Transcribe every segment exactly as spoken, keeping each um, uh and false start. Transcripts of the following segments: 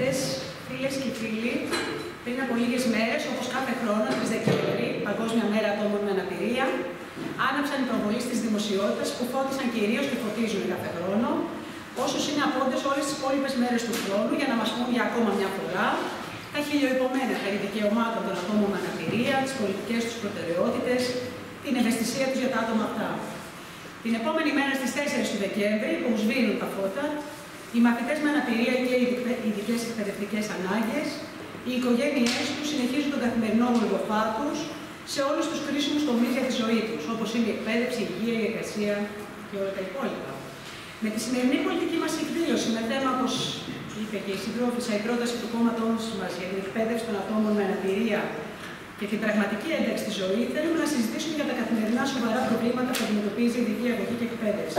Αγαπητές φίλες και φίλοι, πριν από λίγες μέρες, όπως κάθε χρόνο, τρεις Δεκέμβρη, Παγκόσμια Μέρα Ατόμων με Αναπηρία, άναψαν οι προβολείς της δημοσιότητας που φώτισαν κυρίως και φωτίζουν κάθε χρόνο, όσους είναι απόντες όλες τις υπόλοιπες μέρες του χρόνου, για να μας πούν για ακόμα μια φορά τα χιλιοϊπωμένα περί δικαιωμάτων των ατόμων με αναπηρία, τις πολιτικές τους προτεραιότητες, την ευαισθησία τους για τα άτομα αυτά. Την επόμενη μέρα στις τέσσερις του Δεκέμβρη, που σβήνουν τα φώτα, οι μαθητές με αναπηρία και οι ειδικές εκπαιδευτικές ανάγκες, οι οικογένειές τους συνεχίζουν τον καθημερινό γολγοθά τους σε όλους τους κρίσιμους τομείς για τη ζωή τους, όπως είναι η εκπαίδευση, η υγεία, η εργασία και όλα τα υπόλοιπα. Με τη σημερινή πολιτική μας εκδήλωση, με θέμα, όπως είπε και η συντρόφισσα, η πρόταση του κόμματός μας για την εκπαίδευση των ατόμων με αναπηρία και την πραγματική ένταξη στη ζωή, θέλουμε να συζητήσουμε για τα καθημερινά σοβαρά προβλήματα που αντιμετωπίζει η ειδική αγωγή και εκπαίδευση.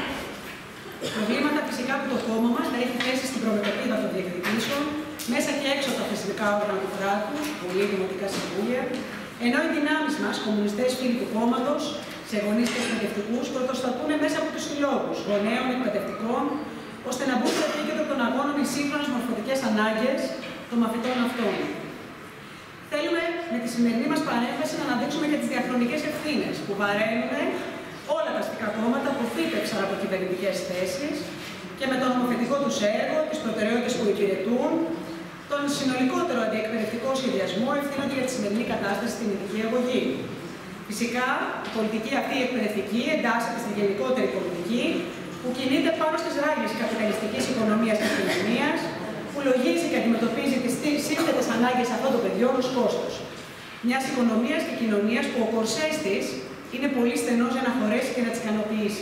Προβλήματα φυσικά που το κόμμα μας θα έχει θέσει στην προμετωπίδα των διεκδικήσεων, μέσα και έξω από τα θεσμικά όργανα του κράτους, Βουλή, Δημοτικά Συμβούλια, ενώ οι δυνάμεις μας, κομμουνιστές φίλοι του κόμματος, σε γονείς και εκπαιδευτικούς, πρωτοστατούν μέσα από τους συλλόγους γονέων εκπαιδευτικών, ώστε να μπουν στο επίκεντρο των αγώνων οι σύγχρονες μορφωτικές ανάγκες των μαθητών αυτών. Θέλουμε με τη σημερινή μας παρέμβαση να αναδείξουμε και τις διαχρονικές ευθύνες που βαραίνουν όλα τα αστικά κόμματα που φύτευσαν από κυβερνητικές θέσεις και με το νομοθετικό τους έργο, τις προτεραιότητες που υπηρετούν, τον συνολικότερο αντιεκπαιδευτικό σχεδιασμό ευθύνονται για τη σημερινή κατάσταση στην ειδική αγωγή. Φυσικά, η πολιτική αυτή η εκπαιδευτική εντάσσεται στη γενικότερη πολιτική που κινείται πάνω στις ράγες της καπιταλιστικής οικονομίας και κοινωνίας, που λογίζει και αντιμετωπίζει τις σύνθετες ανάγκες αυτών των παιδιών ως κόστος. Μιας οικονομίας και κοινωνίας που ο κορσές της είναι πολύ στενός για να χωρέσει και να τις ικανοποιήσει.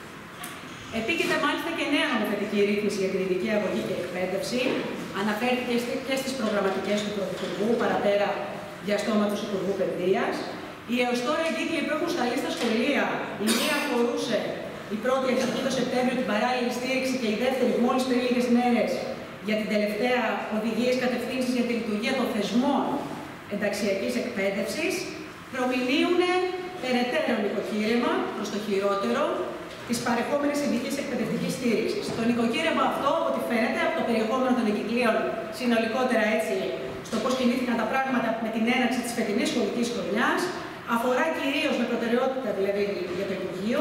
Επίκειται μάλιστα και νέα νομοθετική ρύθμιση για την ειδική αγωγή και εκπαίδευση. Αναφέρθηκε και στις προγραμματικές του Πρωθυπουργού, παραπέρα διαστόματος Υπουργού Παιδείας. Οι έως τώρα εγκύκλοι που έχουν σταλεί στα σχολεία, η μία αφορούσε η πρώτη αρχική το Σεπτέμβριο την παράλληλη στήριξη και η δεύτερη μόλις πριν λίγες μέρες για την τελευταία οδηγίες κατευθύνσεις για τη λειτουργία των θεσμών ενταξιακής εκπαίδευσης, προμηνύουν περαιτέρω νοικοκύρεμα προς το χειρότερο της παρεχόμενης ειδικής εκπαιδευτικής στήριξης. Το νοικοκύρεμα αυτό, από ό,τι φαίνεται, από το περιεχόμενο των εγκυκλίων, συνολικότερα έτσι, στο πώς κινήθηκαν τα πράγματα με την έναρξη της φετινής σχολικής χρονιάς, αφορά κυρίως με προτεραιότητα δηλαδή για το Υπουργείο,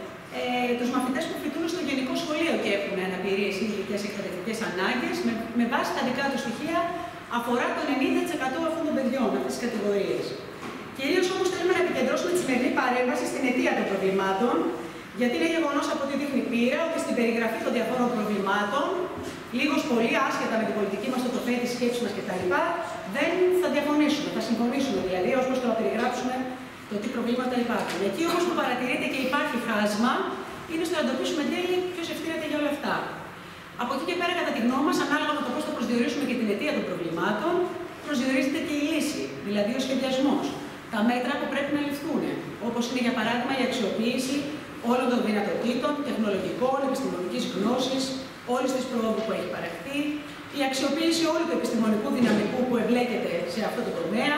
ε, τους μαθητές που φοιτούν στο γενικό σχολείο και έχουν αναπηρίες ή ειδικές εκπαιδευτικές ανάγκες, με, με βάση τα δικά του στοιχεία, αφορά το ενενήντα τοις εκατό αυτών των παιδιών, αυτές τις κατηγορίες. Κυρίως όμως θέλουμε να επικεντρώσουμε τη σημερινή παρέμβαση στην αιτία των προβλημάτων, γιατί είναι γεγονός από ό,τι δείχνει πείρα ότι στην περιγραφή των διαφόρων προβλημάτων, λίγος πολύ άσχετα με την πολιτική μας τοποθέτηση, τη σκέψη μας κτλ., δεν θα διαφωνήσουμε, θα συμφωνήσουμε δηλαδή ως προς το να περιγράψουμε το τι προβλήματα υπάρχουν. Εκεί όμως που παρατηρείται και υπάρχει χάσμα, είναι στο να εντοπίσουμε εν τέλει ποιος ευθύνεται για όλα αυτά. Από εκεί και πέρα, κατά τη γνώμη μας, ανάλογα με το πώς θα προσδιορίσουμε και την αιτία των προβλημάτων, προσδιορίζεται και η λύση, δηλαδή ο σχεδιασμός. Τα μέτρα που πρέπει να ληφθούν, όπως είναι για παράδειγμα η αξιοποίηση όλων των δυνατοτήτων, τεχνολογικών, επιστημονικής γνώσης, όλης της προόδου που έχει παραχθεί, η αξιοποίηση όλου του επιστημονικού δυναμικού που εμπλέκεται σε αυτό το τομέα,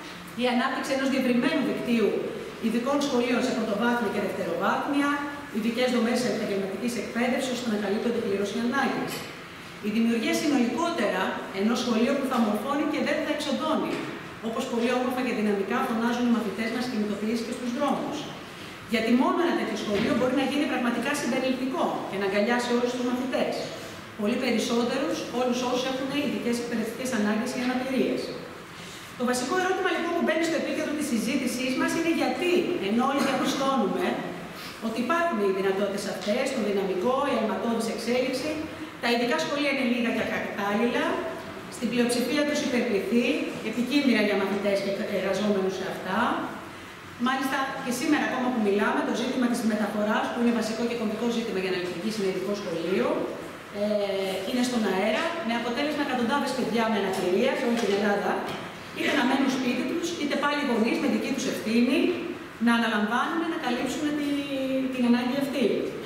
η ανάπτυξη ενός διευρυμένου δικτύου ειδικών σχολείων σε πρωτοβάθμια και δευτεροβάθμια, ειδικές δομές επαγγελματικής εκπαίδευσης ώστε να καλύπτονται πλήρως οι ανάγκες. Η δημιουργία συνολικότερα ενός σχολείου που θα μορφώνει και δεν θα εξοντώνει, όπως πολύ όμορφα και δυναμικά φωνάζουν οι μαθητές μας κινητοποιήσεις και στους δρόμους. Γιατί μόνο ένα τέτοιο σχολείο μπορεί να γίνει πραγματικά συμπεριληπτικό και να αγκαλιάσει όλους τους μαθητές. Πολύ περισσότερους, όλους όσους έχουν ειδικές εκπαιδευτικές ανάγκες ή αναπηρίες. Το βασικό ερώτημα λοιπόν που μπαίνει στο επίκεντρο της συζήτησής μας είναι γιατί, ενώ όλοι διαπιστώνουμε ότι υπάρχουν οι δυνατότητες αυτές, το δυναμικό, η αλματώδης εξέλιξη, τα ειδικά σχολεία είναι λίγα και ακατάλληλα, στην πλειοψηφία τους υπερπληθεί, επικίνδυνα για μαθητές και εργαζόμενους σε αυτά. Μάλιστα και σήμερα, ακόμα που μιλάμε, το ζήτημα της μεταφοράς, που είναι βασικό και κομβικό ζήτημα για να λειτουργήσει ένα ειδικό σχολείο, ε, είναι στον αέρα, με αποτέλεσμα εκατοντάδες παιδιά με αναπηρία σε όλη την Ελλάδα, είτε να μένουν σπίτι τους, είτε πάλι γονείς με δική τους ευθύνη, να αναλαμβάνουν να καλύψουν τη, την ανάγκη αυτή.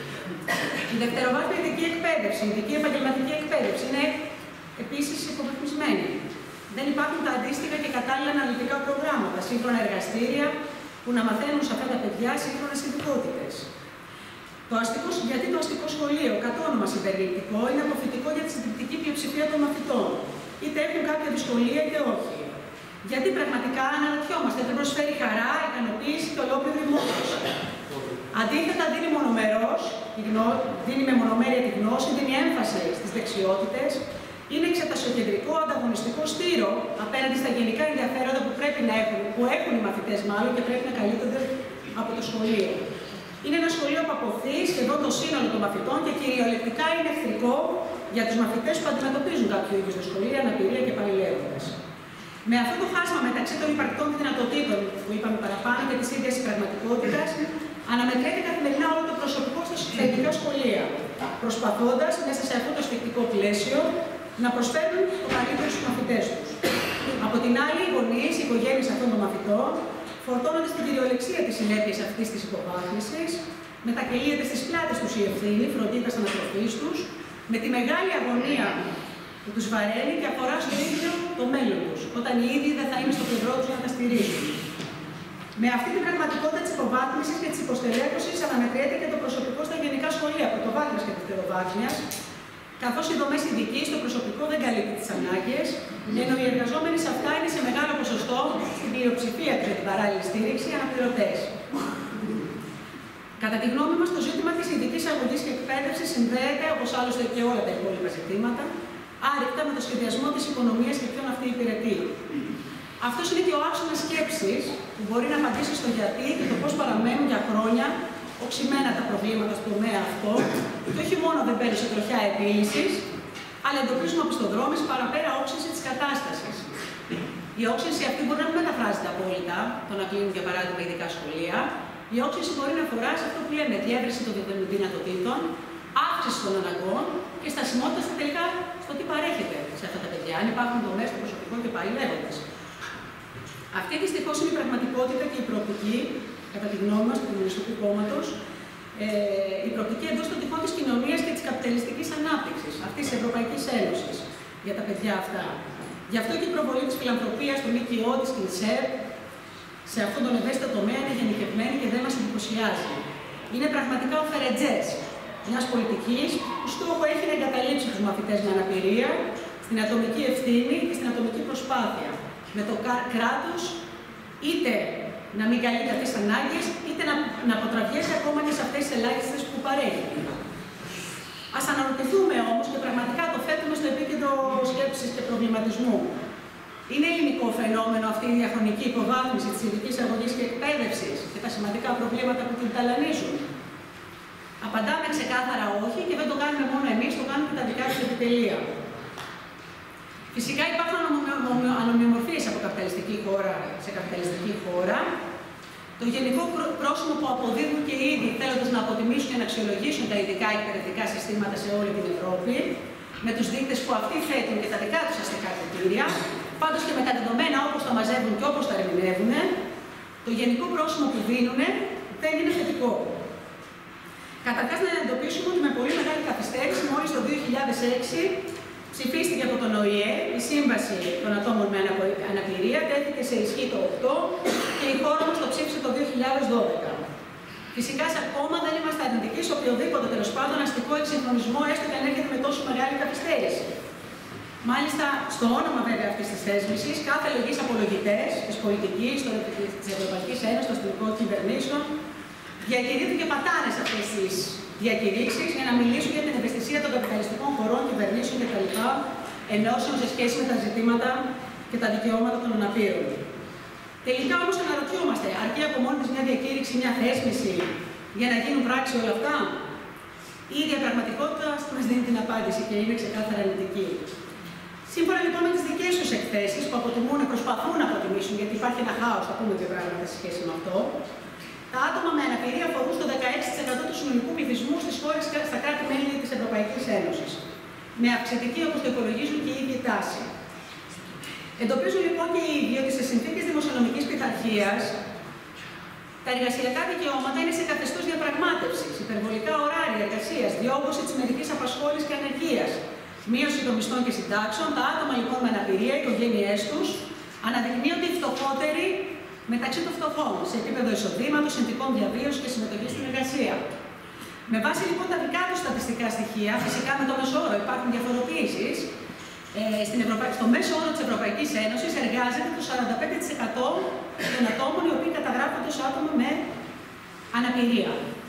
Η δευτεροβάθμια ειδική εκπαίδευση, η ειδική επαγγελματική εκπαίδευση είναι επίσης υποβαθμισμένη. Δεν υπάρχουν τα αντίστοιχα και κατάλληλα αναλυτικά προγράμματα, σύγχρονα εργαστήρια που να μαθαίνουν σε αυτά τα παιδιά σύγχρονες ειδικότητες. Το αστικό, γιατί το αστικό σχολείο, κατ' όνομα συμπεριληπτικό, είναι αποφυτικό για τη συντριπτική πλειοψηφία των μαθητών, είτε έχουν κάποια δυσκολία είτε όχι. Γιατί πραγματικά αναρωτιόμαστε, δεν προσφέρει χαρά, ικανοποίηση και ολόκληρη μόρφωση. Αντίθετα, δίνει μονομερός, δίνει με μονομέρεια τη γνώση, δίνει έμφαση στις δεξιότητες, είναι εξετασιοκεντρικό, ανταγωνιστικό στήρο απέναντι στα γενικά ενδιαφέροντα που πρέπει να έχουν, που έχουν οι μαθητές μάλλον και πρέπει να καλύπτονται από το σχολείο. Είναι ένα σχολείο που αποθεί σχεδόν το σύνολο των μαθητών και κυριολεκτικά είναι εχθρικό για τους μαθητές που αντιμετωπίζουν κάποιο είδους δυσκολία, αναπηρία και παλιλεύοντας. Με αυτό το χάσμα μεταξύ των υπαρκτών δυνατοτήτων που είπαμε παραπάνω και της ίδιας πραγματικότητας, αναμετρείται καθημερινά όλο το προσωπικό στα ειδικά σχολεία, προσπαθώντας μέσα σε αυτό το σφιχτικό πλαίσιο να προσφέρουν το καλύτερο στους μαθητές τους. Από την άλλη, οι γονείς, οι οικογένειες αυτών των μαθητών, φορτώνονται στην κυριολεξία της συνέπειας αυτής της υποβάθμισης, μετακυλίεται στις πλάτες τους η ευθύνη, φροντίδας ανατροφής τους, με τη μεγάλη αγωνία που τους βαραίνει και αφορά στο ίδιο το μέλλον τους, όταν οι ίδιοι δεν θα είναι στο πλευρό τους για να τα στηρίζουν. Με αυτή την πραγματικότητα της υποβάθμισης και της υποστελέχωσης αναμετριέται και το προσωπικό στα γενικά σχολεία, πρωτοβάθμιας και δευτεροβάθμιας, καθώς οι δομές ειδικής στο προσωπικό δεν καλύπτει τις ανάγκες, ενώ οι εργαζόμενοι σε αυτά είναι σε μεγάλο ποσοστό, στην πλειοψηφία τους για την παράλληλη στήριξη, αναπληρωτές. Κατά τη γνώμη μας, το ζήτημα της ειδικής αγωγής και εκπαίδευσης συνδέεται, όπως άλλωστε και όλα τα υπόλοιπα ζητήματα, άρρηκτα με το σχεδιασμό της οικονομίας και ποιον αυτή υπηρετεί. Αυτός είναι και ο άξονας σκέψης που μπορεί να απαντήσει στο γιατί και το πώς παραμένουν για χρόνια οξυμένα τα προβλήματα στον τομέα αυτό, και όχι μόνο δεν παίρνουν σε τροχιά επίλυσης, αλλά εντοπίζουμε οπισθοδρόμηση παραπέρα όξυνση της κατάστασης. Η όξυνση αυτή μπορεί να μην μεταφράζεται απόλυτα, το να κλείνουν για παράδειγμα ειδικά σχολεία. Η όξυνση μπορεί να αφορά σε αυτό που λέμε διεύρυνση των δυνατοτήτων, αύξηση των αναγκών και στασιμότητα στα τελικά στο τι παρέχεται σε αυτά τα παιδιά, αν υπάρχουν δομές στο προσωπικό και πάλι λέγοντας. Αυτή δυστυχώς είναι η πραγματικότητα και η προοπτική, κατά τη γνώμη μας, του Κομμουνιστικού Κόμματος, ε, η προοπτική εντός των τυχών της κοινωνίας και της καπιταλιστικής ανάπτυξης αυτής της Ευρωπαϊκής Ένωσης για τα παιδιά αυτά. Γι' αυτό και η προβολή της φιλανθρωπίας, του ΜΚΟ, της ΚΙΝΣΕΡ, σε αυτόν τον ευαίσθητο τομέα είναι γενικευμένη και δεν μας εντυπωσιάζει. Είναι πραγματικά ο φερετζές μιας πολιτικής που στόχο έχει να εγκαταλείψει τους μαθητές με αναπηρία στην ατομική ευθύνη και στην ατομική προσπάθεια. Με το κράτος είτε να μην καλύπτει αυτές τις ανάγκες, είτε να, να αποτραβιέσει ακόμα και σε αυτές τις ελάχιστες που παρέχει. Ας αναρωτηθούμε όμως και πραγματικά το θέτουμε στο επίκεντρο σκέψης και προβληματισμού. Είναι ελληνικό φαινόμενο αυτή η διαχρονική υποβάθμιση της ειδικής αγωγής και εκπαίδευσης και τα σημαντικά προβλήματα που την ταλανίζουν? Απαντάμε ξεκάθαρα όχι και δεν το κάνουμε μόνο εμείς, το κάνουμε και τα δικά τους επιτελεία. Φυσικά υπάρχουν ανομοιομορφίες από καπιταλιστική χώρα σε καπιταλιστική χώρα. Το γενικό πρόσημο που αποδίδουν και ήδη θέλοντας να αποτιμήσουν και να αξιολογήσουν τα ειδικά εκπαιδευτικά συστήματα σε όλη την Ευρώπη, με τους δείκτες που αυτοί θέτουν και τα δικά τους αστικά κριτήρια, πάντως και με τα δεδομένα όπως τα μαζεύουν και όπως τα ερμηνεύουν, το γενικό πρόσημο που δίνουν δεν είναι θετικό. Καταρχάς, να εντοπίσουμε ότι με πολύ μεγάλη καθυστέρηση, μόλις το δύο χιλιάδες έξι, ψηφίστηκε από τον ΟΗΕ η Σύμβαση των Ατόμων με Αναπηρία, τέθηκε σε ισχύ το οκτώ και η χώρα μας το ψήφισε το δύο χιλιάδες δώδεκα. Φυσικά, σε ακόμα δεν είμαστε αρνητικοί σε οποιοδήποτε τέλος πάντων αστικό εξυγχρονισμό, έστω και αν έρχεται με τόσο μεγάλη καθυστέρηση. Μάλιστα, στο όνομα βέβαια αυτής της θέσμησης, κάθε λογής απολογητές της πολιτικής, της Ευρωπαϊκής Ένωσης, των αστυνομικών κυβερνήσεων, διακηρύττουν και πατάνε σε αυτές τις διακηρύξεις για να μιλήσουν για την ευαισθησία των καπιταλιστικών χωρών, κυβερνήσεων κτλ. Ενώσεων σε σχέση με τα ζητήματα και τα δικαιώματα των αναπήρων. Τελικά όμως αναρωτιόμαστε, αρκεί από μόνη της μια διακήρυξη, μια θέσμηση για να γίνουν πράξη όλα αυτά? Η ίδια πραγματικότητα μας δίνει την απάντηση και είναι ξεκάθαρα αρνητική. Σύμφωνα λοιπόν με τις δικές τους εκθέσεις που αποτιμούν, προσπαθούν να αποτιμήσουν, γιατί υπάρχει ένα χάος, θα πούμε δύο πράγματα σε σχέση με αυτό, τα άτομα με αναπηρία αφορούν στο δεκαέξι τοις εκατό του συνολικού πληθυσμού στις χώρες στα κράτη-μέλη της Ευρωπαϊκής Ένωσης. Με αυξητική, όπως το υπολογίζουν και η ίδια τάση. Εντοπίζουν λοιπόν και οι ίδιοι ότι σε συνθήκες δημοσιονομικής πειθαρχίας τα εργασιακά δικαιώματα είναι σε καθεστώς διαπραγμάτευσης, υπερβολικά ωράρια εργασίας, διόγκωση της μερικής απασχόλησης και ανεργίας, μείωση των μισθών και συντάξεων. Τα άτομα λοιπόν με αναπηρία, οι οικογένειές τους, αναδεικνύονται οι φτωχότεροι μεταξύ των φτωχών, σε επίπεδο εισοδήματος, συνθηκών διαβίωσης και συμμετοχής στην εργασία. Με βάση λοιπόν τα δικά του στατιστικά στοιχεία, φυσικά με το μέσο όρο υπάρχουν διαφοροποιήσεις, ε, στην Ευρωπα... στο μέσο όρο της Ευρωπαϊκής Ένωσης εργάζεται το σαράντα πέντε τοις εκατό των ατόμων οι οποίοι καταγράφονται ως άτομα με αναπηρία.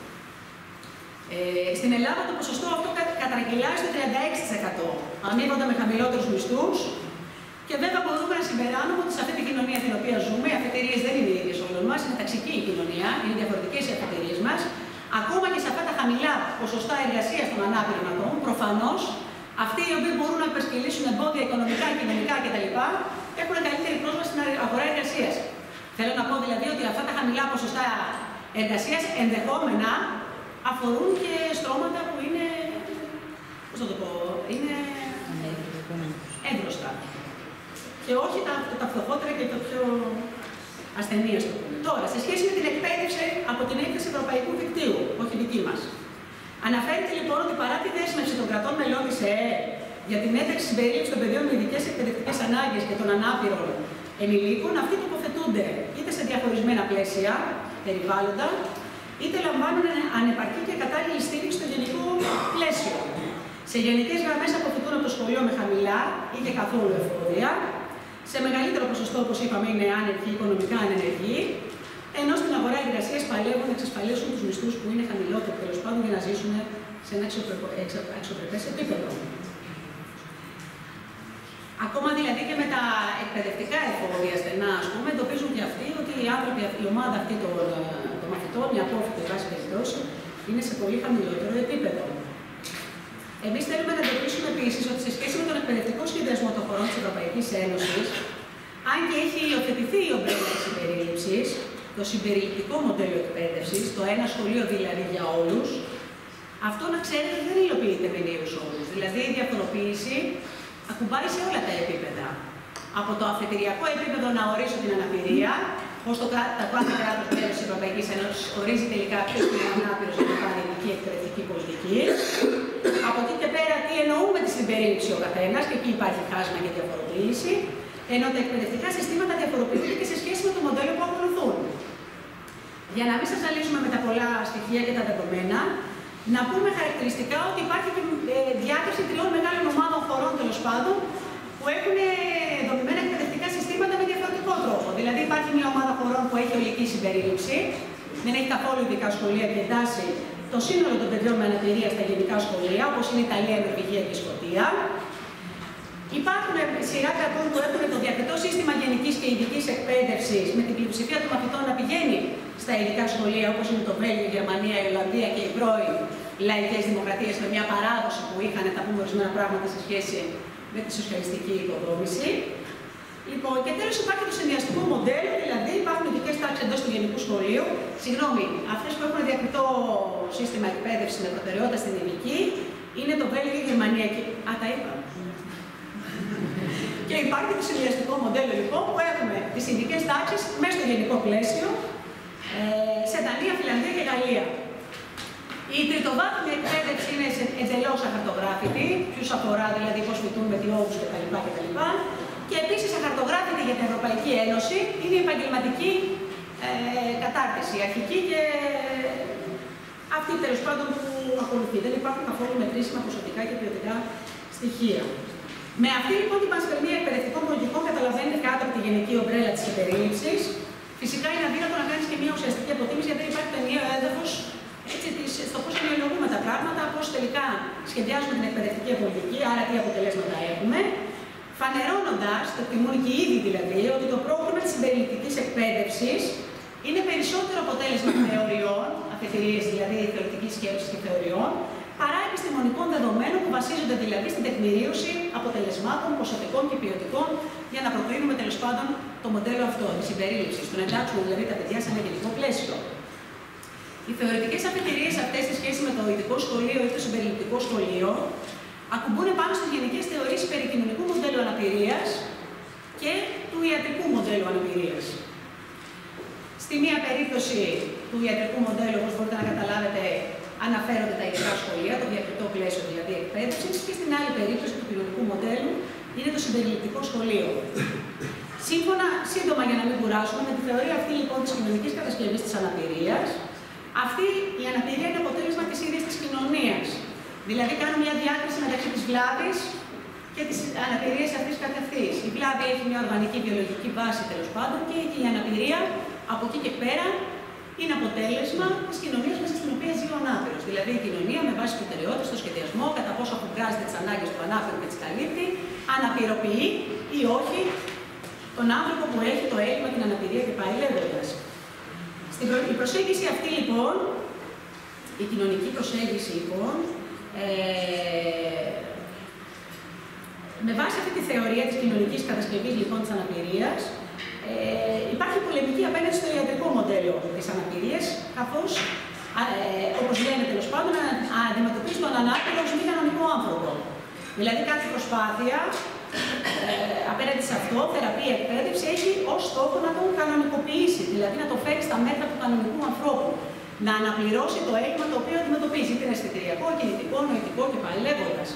Ε, στην Ελλάδα το ποσοστό αυτό κατρακυλάει στο τριάντα έξι τοις εκατό. Αμείβονται με χαμηλότερους μισθούς. Και βέβαια μπορούμε να συμπεράνουμε ότι σε αυτή την κοινωνία την οποία ζούμε, οι αφετηρίες δεν είναι οι ίδιες όλων μας, είναι ταξική η κοινωνία, είναι διαφορετικές οι αφετηρίες μας. Ακόμα και σε αυτά τα χαμηλά ποσοστά εργασίας των ανάπηρων ατόμων, προφανώς αυτοί οι οποίοι μπορούν να υπερσκελίσουν εμπόδια οικονομικά, κοινωνικά κτλ. Έχουν καλύτερη πρόσβαση στην αγορά εργασίας. Θέλω να πω δηλαδή ότι αυτά τα χαμηλά ποσοστά εργασίας ενδεχόμενα αφορούν και στρώματα που είναι, πώς θα το πω, είναι εύρωστα. Και όχι τα, τα φτωχότερα και τα πιο ασθενή, ας το πούμε. Τώρα, σε σχέση με την εκπαίδευση από την έκθεση Ευρωπαϊκού Δικτύου, όχι δική μας. Αναφέρεται λοιπόν ότι παρά τη δέσμευση των κρατών μελών της ΕΕ για την ένταξη συμπερίληψη των παιδιών με ειδικές εκπαιδευτικές ανάγκες και των ανάπηρων ενηλίκων, αυτοί τοποθετούνται είτε σε διαχωρισμένα πλαίσια, περιβάλλοντα, είτε λαμβάνουν ανεπαρκή και κατάλληλη στήριξη στο γενικό πλαίσιο. Σε γενικές γραμμές αποφυτούν από το σχολείο με χαμηλά ή και καθόλου εφόδια. Σε μεγαλύτερο ποσοστό, όπως είπαμε, είναι άνεργοι, οικονομικά ανενεργοί, ενώ στην αγορά εργασίας παλεύουν να εξασφαλίσουν τους μισθούς που είναι χαμηλότεροι τέλος πάντων για να ζήσουν σε ένα αξιοπρεπές επίπεδο. Ακόμα δηλαδή και με τα εκπαιδευτικά εφόδια στενά, ας πούμε, εντοπίζουν και αυτοί ότι οι άνθρωποι, η ομάδα αυτή των, των μαθητών, οι απόφοιτοι, εν πάση περιπτώσει, είναι σε πολύ χαμηλότερο επίπεδο. Εμείς θέλουμε να εντοπίσουμε επίσης ότι σε σχέση με τον εκπαιδευτικό σχεδιασμό των χωρών της Ευρωπαϊκής Ένωσης, αν και έχει υιοθετηθεί η ομπρέλα της συμπερίληψης, το συμπεριληπτικό μοντέλο εκπαίδευσης, το ένα σχολείο δηλαδή για όλους, αυτό να ξέρετε δεν υλοποιείται με νέους όρους. Δηλαδή η διαφοροποίηση ακουμπάει σε όλα τα επίπεδα. Από το αφετηριακό επίπεδο να ορίσω την αναπηρία, πώς το, το κάθε κράτος μέλος της Ευρωπαϊκής Ένωσης ορίζει τελικά ποιος είναι ανάπηρος για να πάρει ειδική εκπαιδευτική πολιτική. Από εκεί και πέρα, τι εννοούμε τη συμπερίληψη ο καθένας, και εκεί υπάρχει χάσμα και διαφοροποίηση, ενώ τα εκπαιδευτικά συστήματα διαφοροποιούνται και σε σχέση με το μοντέλο που ακολουθούν. Για να μην σας αναλύσουμε με τα πολλά στοιχεία και τα δεδομένα, να πούμε χαρακτηριστικά ότι υπάρχει και διάκριση τριών μεγάλων ομάδων χωρών τέλος πάντων που έχουν δομημένα εκπαιδευτικά συστήματα με διαφορετικό τρόπο. Δηλαδή, υπάρχει μια ομάδα χωρών που έχει ολική συμπερίληψη, δεν έχει καθόλου ειδικά σχολεία και εντάσσει το σύνολο των παιδιών με αναπηρία στα γενικά σχολεία, όπως είναι η Ιταλία, η Νορβηγία και η Σκωτία. Υπάρχουν σειρά κρατών που έχουν το διακριτό σύστημα γενικής και ειδικής εκπαίδευσης, με την πλειοψηφία των μαθητών να πηγαίνει στα ειδικά σχολεία, όπως είναι το Βέλγιο, η Γερμανία, η Ολλανδία και οι πρώην λαϊκές δημοκρατίες, με μια παράδοση που είχαν, τα πούμε ορισμένα πράγματα σε σχέση με τη σοσιαλιστική υποδόμηση. Λοιπόν, και τέλος υπάρχει το συνδυαστικό μοντέλο, δηλαδή υπάρχουν ειδικές τάξεις εντός του γενικού σχολείου. Συγγνώμη, αυτές που έχουν διακριτό σύστημα εκπαίδευση με προτεραιότητα στην ειδική είναι το Βέλγιο, η Γερμανία και. Α, τα είπα. Και υπάρχει το συνδυαστικό μοντέλο λοιπόν που έχουμε τις ειδικές τάξεις μέσα στο γενικό πλαίσιο ε, σε Δανία, Φιλανδία και Γαλλία. Η τριτοβάθμια εκπαίδευση είναι εντελώς αχαρτογράφητη, ποιους αφορά δηλαδή πώς φοιτούν με διόδους κτλ. κτλ. Και επίσης αχαρτογράφητη για την Ευρωπαϊκή Ένωση είναι η επαγγελματική ε, κατάρτιση, αρχική και αυτή τέλος πάντων που ακολουθεί. Δεν υπάρχουν καθόλου μετρήσιμα ποσοτικά και ποιοτικά στοιχεία. Με αυτή λοιπόν την πανσπερμία εκπαιδευτικών πολιτικών καταλαβαίνετε κάτω από τη γενική ομπρέλα της συμπερίληψης. Φυσικά είναι αδύνατο να κάνεις και μια ουσιαστική αποτίμηση γιατί δεν υπάρχει το ενιαίο έδαφος στο πώς εννοούμε τα πράγματα, πώς τελικά σχεδιάζουμε την εκπαιδευτική πολιτική, άρα τι αποτελέσματα έχουμε. Φανερώνοντας, το εκτιμούν και ήδη δηλαδή, ότι το πρόγραμμα της συμπεριληπτικής εκπαίδευσης είναι περισσότερο αποτέλεσμα θεωριών, αφετηρίες δηλαδή θεωρητικής σκέψης και θεωριών, παρά επιστημονικών δεδομένων που βασίζονται δηλαδή στην τεκμηρίωση αποτελεσμάτων ποσοτικών και ποιοτικών για να προκρίνουμε τέλος πάντων το μοντέλο αυτό, τη συμπερίληψη, στο να εντάξουμε δηλαδή τα παιδιά σε ένα γενικό πλαίσιο. Οι θεωρητικές αφετηρίες αυτές σε σχέση με το ειδικό σχολείο ή το συμπεριληπτικό σχολείο ακουμπούν πάνω στις γενικές θεωρίες περί κοινωνικού μοντέλου αναπηρίας και του ιατρικού μοντέλου αναπηρίας. Στη μία περίπτωση του ιατρικού μοντέλου, όπως μπορείτε να καταλάβετε, αναφέρονται τα ειδικά σχολεία, το διακριτό πλαίσιο δηλαδή εκπαίδευση, και στην άλλη περίπτωση του κοινωνικού μοντέλου είναι το συμπεριληπτικό σχολείο. Σύμφωνα, σύντομα για να μην κουράσουμε, με τη θεωρία αυτή λοιπόν της κοινωνικής κατασκευής της αναπηρίας, Αυτή η αναπηρία είναι αποτέλεσμα της ίδιας της κοινωνίας. Δηλαδή, κάνουμε μια διάκριση μεταξύ της βλάβης και της αναπηρίας αυτής καθ' αυτής. Η βλάβη έχει μια οργανική βιολογική βάση, τέλος πάντων, και η αναπηρία από εκεί και πέρα είναι αποτέλεσμα της κοινωνίας μέσα στην οποία ζει ο ανάπηρος. Δηλαδή, η κοινωνία με βάση προτεραιότητες, το σχεδιασμό, κατά πόσο αφουγκράζεται τις ανάγκες του ανάπηρου και τις καλύπτει, αναπηροποιεί ή όχι τον άνθρωπο που έχει το έλλειμμα, την αναπηρία και πάει λέγοντας. Η προσέγγιση αυτή, λοιπόν, η κοινωνική προσέγγιση, λοιπόν, ε, με βάση αυτή τη θεωρία της κοινωνικής κατασκευής, λοιπόν, της αναπηρίας, ε, υπάρχει πολεμική απέναντι στο ιατρικό μοντέλο της αναπηρίας, καθώς, ε, όπως λένε τέλος πάντων, να αντιμετωπίζει τον ανάπηρο ως μη κανονικό άνθρωπο. Δηλαδή, κάθε προσπάθεια ε, απέναντι σε αυτό, θεραπεία, εκπαίδευση, έχει ως στόχο να τον κανονικοποιήσει, δηλαδή να το φέρει στα μέτρα του κανονικού ανθρώπου. Να αναπληρώσει το έλλειμμα το οποίο αντιμετωπίζει, είτε είναι αισθητηριακό, κινητικό, νοητικό και πάλι λέγοντας.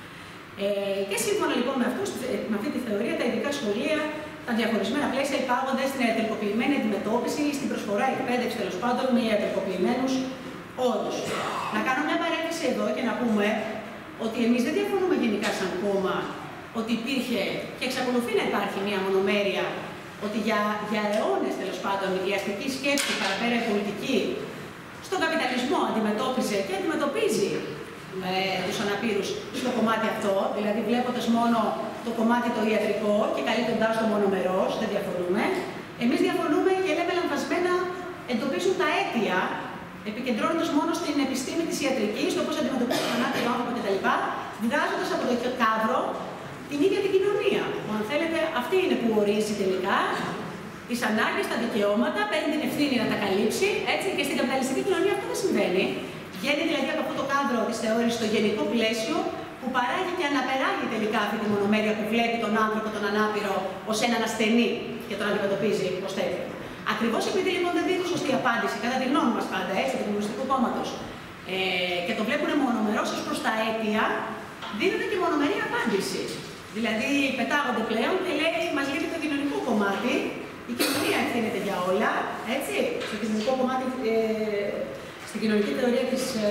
Ε, και σύμφωνα λοιπόν με, αυτούς, με αυτή τη θεωρία, τα ειδικά σχολεία, τα διαχωρισμένα πλαίσια υπάγονται στην ιατρικοποιημένη αντιμετώπιση ή στην προσφορά εκπαίδευση τέλος πάντων με ιατρικοποιημένους όρους. Να κάνω μια παρένθεση εδώ και να πούμε ότι εμείς δεν διαφωνούμε γενικά σαν κόμμα ότι υπήρχε και εξακολουθεί να υπάρχει μια μονομέρεια ότι για, για αιώνες τέλος πάντων η αστική σκέψη παραπέρα η πολιτική στον καπιταλισμό αντιμετώπιζε και αντιμετωπίζει με τους αναπήρους στο κομμάτι αυτό, δηλαδή βλέποντας μόνο το κομμάτι το ιατρικό και καλύπτοντας το μονομερός, δεν διαφωνούμε. Εμείς διαφωνούμε και λέμε λανθασμένα εντοπίζουν τα αίτια, επικεντρώνοντας μόνο στην επιστήμη της ιατρικής, το πώς αντιμετωπίζει τον ανάπηρο άνθρωπο κτλ., βγάζοντας από το κάδρο την ίδια την κοινωνία. Που, αν θέλετε, αυτή είναι που ορίζει τελικά τις ανάγκες, τα δικαιώματα, παίρνει την ευθύνη να τα καλύψει, έτσι, και στην καπιταλιστική κοινωνία αυτό δεν συμβαίνει. Βγαίνει δηλαδή από αυτό το κάδρο της θεώρησης στο γενικό πλαίσιο που παράγει και αναπεράγει τελικά αυτή τη μονομέρεια που βλέπει τον άνθρωπο, τον ανάπηρο, ως έναν ασθενή και τον αντιμετωπίζει ως τέτοιο. Ακριβώς επειδή λοιπόν δεν δίνουν σωστή απάντηση, κατά τη γνώμη μας πάντα, έτσι, του Κομμουνιστικού Κόμματος, ε, και το βλέπουν μονομερώς ως προς τα αίτια, δίνουν και μονομερή απάντηση. Δηλαδή πετάγονται πλέον και λέει, μας λείπει το κοινωνικό κομμάτι, η κοινωνία ευθύνεται για όλα, έτσι, στο κοινωνικό κομμάτι, ε, στην κοινωνική θεωρία της ε,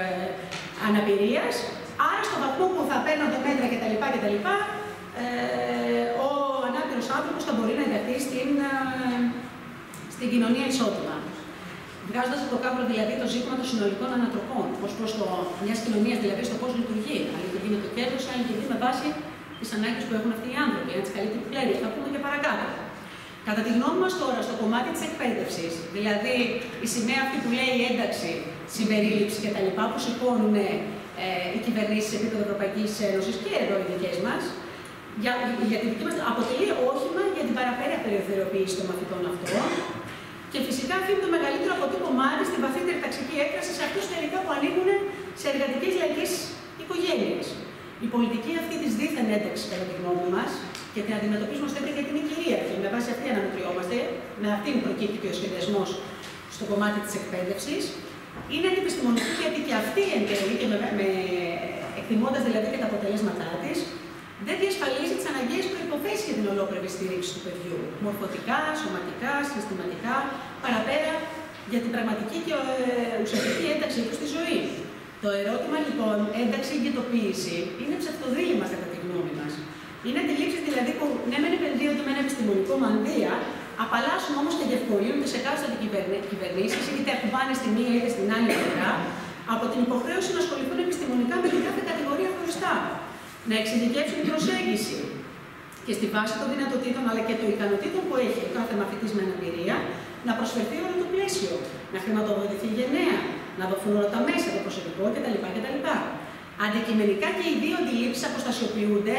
αναπηρίας, άρα στον βαθμό που θα παίρνονται μέτρα κτλ. κτλ ε, ο ανάπηρος άνθρωπος θα μπορεί να ενταχθεί στην, ε, στην κοινωνία ισότιμα. Βγάζοντας από το κάδρο δηλαδή το ζήτημα των συνολικών ανατροπών, ως προς το μιας κοινωνίας δηλαδή στο πώς λειτουργεί. Αν λειτουργεί με το κέρδος, αν λειτουργεί με βάση τις ανάγκες που έχουν αυτοί οι άνθρωποι, αν τις καλύπτει πλήρη. Θα πούμε και παρακάτω. Κατά τη γνώμη μας τώρα, στο κομμάτι της εκπαίδευσης, δηλαδή η σημαία αυτή που λέει ένταξη, συμπερίληψη κτλ., που σηκώνουν ε, οι κυβερνήσεις σε επίπεδο Ευρωπαϊκής Ένωσης και εδώ οι δικές μας, για, για τη δική μας αποτελεί όχημα για την παραπέρα περιοθεροποίηση των μαθητών αυτών και φυσικά αφήνει το μεγαλύτερο από το κομμάτι στην βαθύτερη ταξική έκταση σε αυτούς τελικά που ανήκουν σε εργατικές λαϊκές οικογένειες. Η πολιτική αυτή της δίθεν ένταξης, κατά τη γνώμη μας, και την αντιμετωπίζουμε ως τέτοια γιατί είναι κυρίαρχη. Με βάση αυτή αναμετριόμαστε, με αυτήν προκύπτει και ο σχεδιασμός στο κομμάτι της εκπαίδευσης. Είναι αντιπιστημονική γιατί και αυτή εν τέλει, και με, με, εκτιμώντας δηλαδή και τα αποτελέσματά της, δεν διασφαλίζει τις αναγκαίες προϋποθέσεις για την ολόκληρη στήριξη του παιδιού. Μορφωτικά, σωματικά, συστηματικά, παραπέρα για την πραγματική και ε, ουσιαστική ένταξή του στη ζωή. Το ερώτημα λοιπόν, ένταξη ή γετοποίηση, είναι ψευτοδήλημα κατά τη γνώμη μας. Είναι αντιλήψεις δηλαδή που ναι, μεν επενδύονται με ένα επιστημονικό μανδύα, απαλλάσσουν όμως και διευκολύνονται σε κάστοτε κυβερνήσεις, είτε ακουμπάνε στη μία είτε στην άλλη πλευρά, από την υποχρέωση να ασχοληθούν επιστημονικά με την κάθε κατηγορία χωριστά. Να εξειδικεύσουν την προσέγγιση και στη βάση των δυνατοτήτων αλλά και των ικανοτήτων που έχει ο κάθε μαθητής με αναπηρία, να προσφερθεί όλο το πλαίσιο, να χρηματοδοτηθεί γενναία, να δοθούν όλα τα μέσα, το προσωπικό κτλ. κτλ. Αντικειμενικά και οι δύο αντιλήψεις αποστασιοποιούνται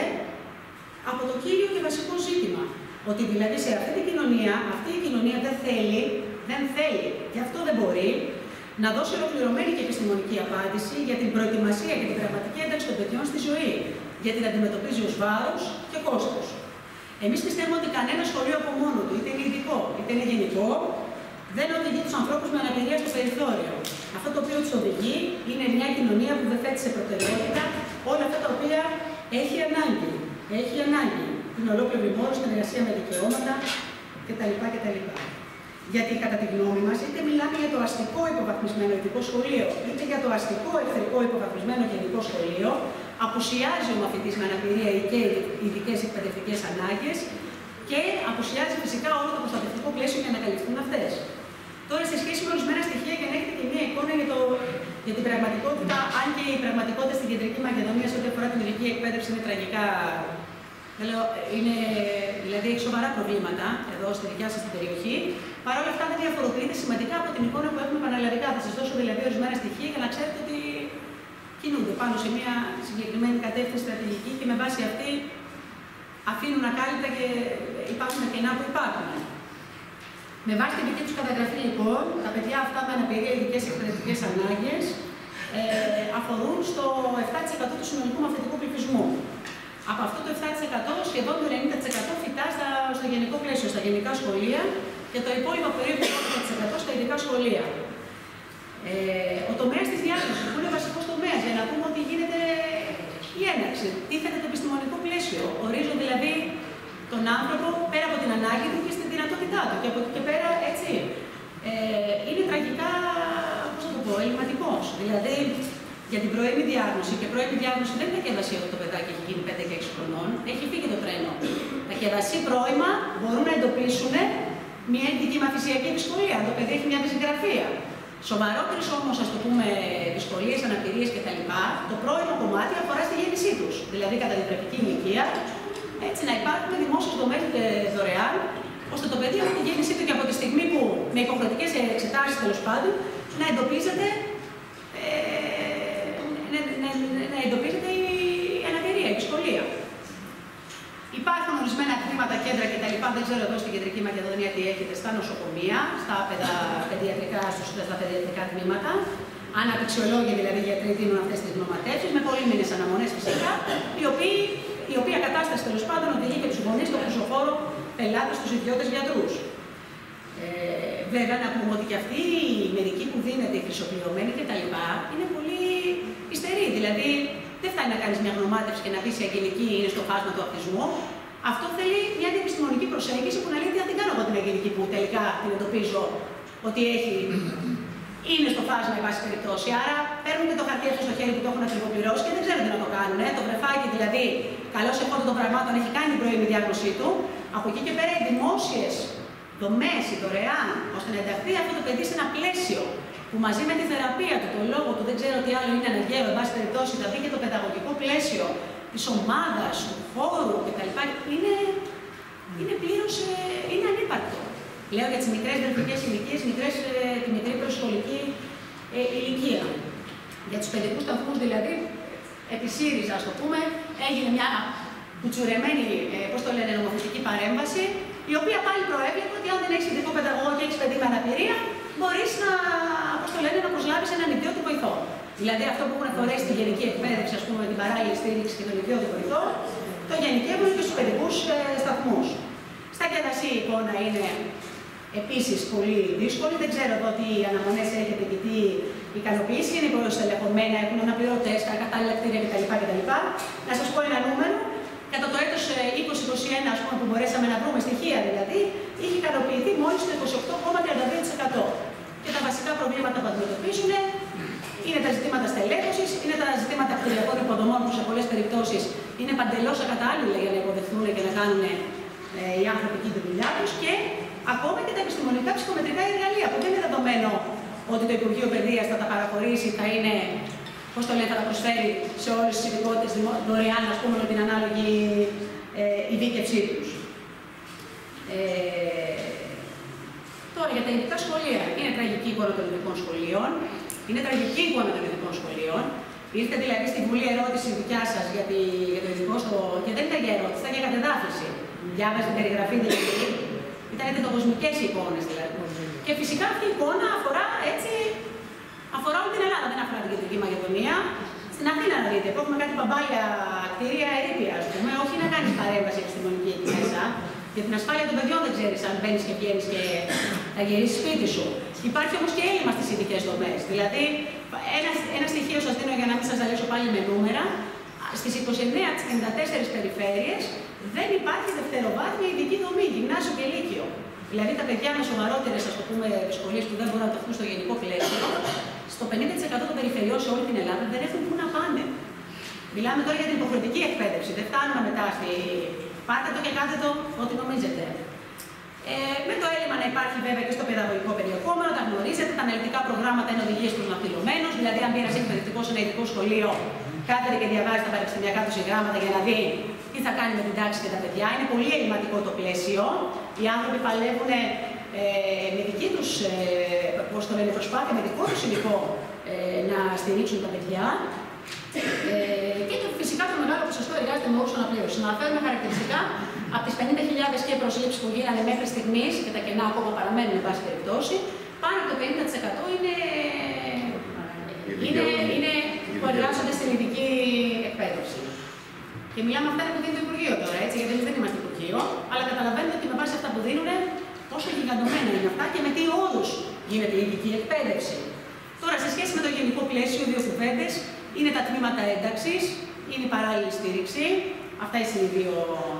από το κύριο και βασικό ζήτημα. Ότι δηλαδή σε αυτή την κοινωνία, αυτή η κοινωνία δεν θέλει, δεν θέλει, γι' αυτό δεν μπορεί, να δώσει ολοκληρωμένη και επιστημονική απάντηση για την προετοιμασία και την πραγματική ένταξη των παιδιών στη ζωή, γιατί την αντιμετωπίζει ως βάρος και κόστος. Εμείς πιστεύουμε ότι κανένα σχολείο από μόνο του, είτε είναι ειδικό, είτε είναι γενικό, δεν οδηγεί τους ανθρώπους με αναπηρία στο περιθώριο. Αυτό το οποίο τους οδηγεί είναι μια κοινωνία που δεν θέτει σε προτεραιότητα όλα αυτά τα οποία έχει ανάγκη. Έχει ανάγκη την ολόκληρη μόρφωση, συνεργασία με δικαιώματα κτλ. κτλ. Γιατί κατά τη γνώμη μας, είτε μιλάμε για το αστικό υποβαθμισμένο ειδικό σχολείο, είτε για το αστικό εχθρικό υποβαθμισμένο και ειδικό σχολείο, απουσιάζει ο μαθητής με αναπηρία ή και ειδικές εκπαιδευτικές ανάγκες και απουσιάζει φυσικά όλο το προστατευτικό πλαίσιο για να καλυφθούν αυτές. Τώρα, σε σχέση με ορισμένα στοιχεία, για να έχετε και μία εικόνα για, το, για την πραγματικότητα, αν και η πραγματικότητα στην Κεντρική Μακεδονία σε ό,τι αφορά την ειδική εκπαίδευση είναι τραγικά. Λέω, είναι, δηλαδή έχει σοβαρά προβλήματα εδώ στη δικιά σας την περιοχή. Παρ' όλα αυτά δεν διαφοροποιείται σημαντικά από την εικόνα που έχουμε πανελλαδικά. Θα σας δώσω δηλαδή ορισμένα στοιχεία για να ξέρετε ότι κινούνται πάνω σε μια συγκεκριμένη κατεύθυνση στρατηγική και με βάση αυτή αφήνουν ακάλυπτα και υπάρχουν τα κενά που υπάρχουν. Με βάση την δική τους καταγραφή, λοιπόν, τα παιδιά αυτά με αναπηρία ειδικές εκπαιδευτικές ανάγκες ε, αφορούν στο επτά τοις εκατό του συνολικού μαθητικού πληθυσμού. Από αυτό το επτά τοις εκατό σχεδόν το ενενήντα τοις εκατό φοιτά στα, στο γενικό πλαίσιο, στα γενικά σχολεία και το υπόλοιπο περίπου ογδόντα τοις εκατό στα ειδικά σχολεία. Ε, ο τομέας της διάγνωσης, που είναι βασικός τομέας, για να πούμε ότι γίνεται η έναρξη. Τίθεται το επιστημονικό πλαίσιο. Ορίζουν δηλαδή τον άνθρωπο πέρα από την ανάγκη του και στη δυνατότητά του. Και από εκεί και πέρα, έτσι, ε, είναι τραγικά, πώς θα το πω, ελληματικός. Δηλαδή, για την πρώιμη διάγνωση, και πρώιμη διάγνωση δεν είναι ακέδαση ότι το παιδάκι έχει γίνει πέντε και έξι χρονών, έχει φύγει το τρένο. Τα ακέδαση πρώιμα μπορούν να εντοπίσουν μια ειδική μαθησιακή δυσκολία, αν το παιδί έχει μια δυσγραφία. Σοβαρότερες όμως, ας το πούμε, δυσκολίες, αναπηρίες κτλ. Το πρώιμο κομμάτι αφορά στη γέννησή τους. Δηλαδή, κατά την τρεφική ηλικία, έτσι να υπάρχουν δημόσιες δομές δωρεάν, ώστε το παιδί από τη γέννησή του και από τη στιγμή που με υποχρεωτικές εξετάσεις τέλος πάντων να εντοπίζεται, ε, να, να, να εντοπίζεται η αναπηρία, η δυσκολία. Υπάρχουν ορισμένα τμήματα, κέντρα κτλ. Δεν ξέρω εδώ στην Κεντρική Μακεδονία τι έχετε στα νοσοκομεία, στα παιδιατρικά, στα παιδιατρικά τμήματα. Αναπτυξιολόγοι, δηλαδή γιατροί, δίνουν αυτές τις γνωματεύσεις με πολύμηνες αναμονές φυσικά, οι οποίοι, η οποία κατάσταση τέλος πάντων οδηγεί και τους γονείς στο χρυσοφόρο πελάτες, τους ιδιώτες γιατρούς. Ε, βέβαια, να πούμε ότι και αυτή η μερική που δίνεται, η χρυσοπληρωμένη κτλ. Είναι πολύ υστερή. Δηλαδή, δεν φτάνει να κάνεις μια γνωμάτευση και να πεις η αγγελική είναι στο φάσμα του αυτισμού. Αυτό θέλει μια διεπιστημονική προσέγγιση που να λέει τι θα την κάνω εγώ την αγγελική που τελικά την εντοπίζω ότι έχει, είναι στο φάσμα εν πάση περιπτώσει. Άρα παίρνουν και το χαρτί αυτό στο χέρι που το έχουν ακριβοπληρώσει και δεν ξέρουν τι να το κάνουν. Ε. Το βρεφάκι δηλαδή, καλώς εχόντων των πραγμάτων, έχει κάνει την πρώιμη διάγνωσή του. Από εκεί και πέρα οι δημόσιες δομές, οι δωρεάν, ώστε να ενταχθεί αυτό το παιδί σε ένα πλαίσιο που μαζί με τη θεραπεία του, το λόγο του, δεν ξέρω τι άλλο είναι αναγκαίο, εν πάση περιπτώσει, θα μπει και το παιδαγωγικό πλαίσιο της ομάδας, του χώρου κτλ. Είναι, είναι πλήρως είναι ανύπαρκτο. Λέω για τις μικρές βρεφικές ηλικίες, μικρές, τη μικρή προσχολική ε, ηλικία. Για τους παιδικούς σταθμούς δηλαδή, επί ΣΥΡΙΖΑ, ας το πούμε, έγινε μια κουτσουρεμένη, ε, πώς το λένε, νομοθετική παρέμβαση, η οποία πάλι προέβλεπε ότι αν δεν έχεις ειδικό παιδαγωγό και έχεις παιδί με αναπηρία, μπορείς να, πώς το λένε, να προσλάβεις έναν ιδιώτη βοηθό. Δηλαδή αυτό που έχουν φορέσει στη γενική εκπαίδευση, ας πούμε, την παράλληλη στήριξη και τον ιδιώτη βοηθό, το γενικεύουν και στους παιδικούς ε, σταθμούς. Στα κένταση η εικόνα είναι επίσης πολύ δύσκολη. Δεν ξέρω εδώ τι αναμονές έχετε και τι ικανοποίηση. Είναι υποστελεχωμένα, έχουν αναπληρωτές, κατάλληλα κτίρια κτλ. κτλ. Να σας πω ένα νούμερο. Κατά το έτος είκοσι είκοσι ένα, ας πούμε, που μπορέσαμε να βρούμε στοιχεία δηλαδή, είχε ικανοποιηθεί μόλις το είκοσι οκτώ κόμμα τριάντα δύο τοις εκατό. Και τα βασικά προβλήματα που αντιμετωπίζουν είναι τα ζητήματα στελέχωσης, είναι τα ζητήματα κτηριακών υποδομών που σε πολλές περιπτώσεις είναι παντελώς ακατάλληλα για να υποδεχθούν και να κάνουν ε, οι άνθρωποι εκεί τη δουλειά τους και ακόμα και τα επιστημονικά ψυχομετρικά εργαλεία που δεν είναι δεδομένο ότι το Υπουργείο Παιδείας θα τα παραχωρήσει, θα είναι, πώς το λένε, θα τα προσφέρει σε όλες τις ειδικότητες δωρεάν, ας πούμε, με την ανάλογη ε, ειδίκευσή τους. Ε, τώρα για τα ειδικά σχολεία. Είναι τραγική εικόνα των ειδικών σχολείων. Είναι τραγική εικόνα των ειδικών σχολείων. Ήρθε δηλαδή στη Βουλή ερώτηση δικιά σας για, τη, για το ειδικό στο. Και δεν ήταν για ερώτηση, ήταν για κατεδάφιση. Διάβαζε την περιγραφή δηλαδή. Ήταν ετικοκοσμικές εικόνες δηλαδή. Και φυσικά αυτή η εικόνα αφορά έτσι. Αφορά όλη την Ελλάδα, δεν αφορά την Κεντρική Μακεδονία. Στην Αθήνα να δείτε, που έχουμε κάτι παμπάλια κτίρια ερείπια, ας πούμε, όχι να κάνεις παρέμβαση επιστημονική εκεί μέσα. Για την ασφάλεια των παιδιών δεν ξέρεις αν μπαίνεις και βγαίνεις και θα γυρίσεις σπίτι σου. Υπάρχει όμως και έλλειμμα στις ειδικές δομές. Δηλαδή, ένα, ένα στοιχείο σας δίνω για να μην σας ζαλίσω πάλι με νούμερα. Στις είκοσι εννέα από τις τριάντα τέσσερις περιφέρειες δεν υπάρχει δευτεροβάθμια ειδική δομή, γυμνάσιο και λύκειο. Δηλαδή τα παιδιά με σοβαρότερες, ας το πούμε, δυσκολίες που δεν μπορούν να ταχθούν στο γενικό πλαίσιο, στο πενήντα τοις εκατό των περιφερειών σε όλη την Ελλάδα δεν έχουν πού να πάνε. Μιλάμε τώρα για την υποχρεωτική εκπαίδευση. Δεν φτάνουμε μετά στη. Πάτε το και κάντε το ό,τι νομίζετε. Ε, με το έλλειμμα να υπάρχει βέβαια και στο παιδαγωγικό περιεχόμενο, τα γνωρίζετε. Τα αναλυτικά προγράμματα είναι οδηγίες προς ναυτιλωμένους. Δηλαδή, αν πει ένας εκπαιδευτικός σε ένα ειδικό σχολείο, κάθεται και διαβάζει τα πανεπιστημιακά του συγγράμματα για να δει τι θα κάνει με την τάξη και τα παιδιά. Είναι πολύ ελληματικό το πλαίσιο. Οι άνθρωποι παλεύουν ε, με δική τους ε, πώς το λένε, προσπάθεια, με δικό τους υλικό ε, να στηρίξουν τα παιδιά. Ε, και το, φυσικά το μεγάλο ποσοστό εργάζεται με όρους αναπλήρωσης. Να αναφέρουμε χαρακτηριστικά από τις πενήντα χιλιάδες και προσλήψεις που γίνανε μέχρι στιγμής και τα κενά ακόμα παραμένουν εν πάση περιπτώσει, πάνω από το πενήντα τοις εκατό είναι, είναι, είναι που εργάζονται στην ειδική εκπαίδευση. Και μιλάμε αυτά που δίνει το Υπουργείο τώρα, έτσι, γιατί εμείς δεν είμαστε Υπουργείο, αλλά καταλαβαίνετε ότι με βάση αυτά που δίνουν, πόσο γιγαντωμένα είναι αυτά και με τι όρους γίνεται η ειδική εκπαίδευση. Τώρα, σε σχέση με το γενικό πλαίσιο, δύο κουβέντες, είναι τα τμήματα ένταξης, είναι η παράλληλη στήριξη. Αυτά είναι οι δύο.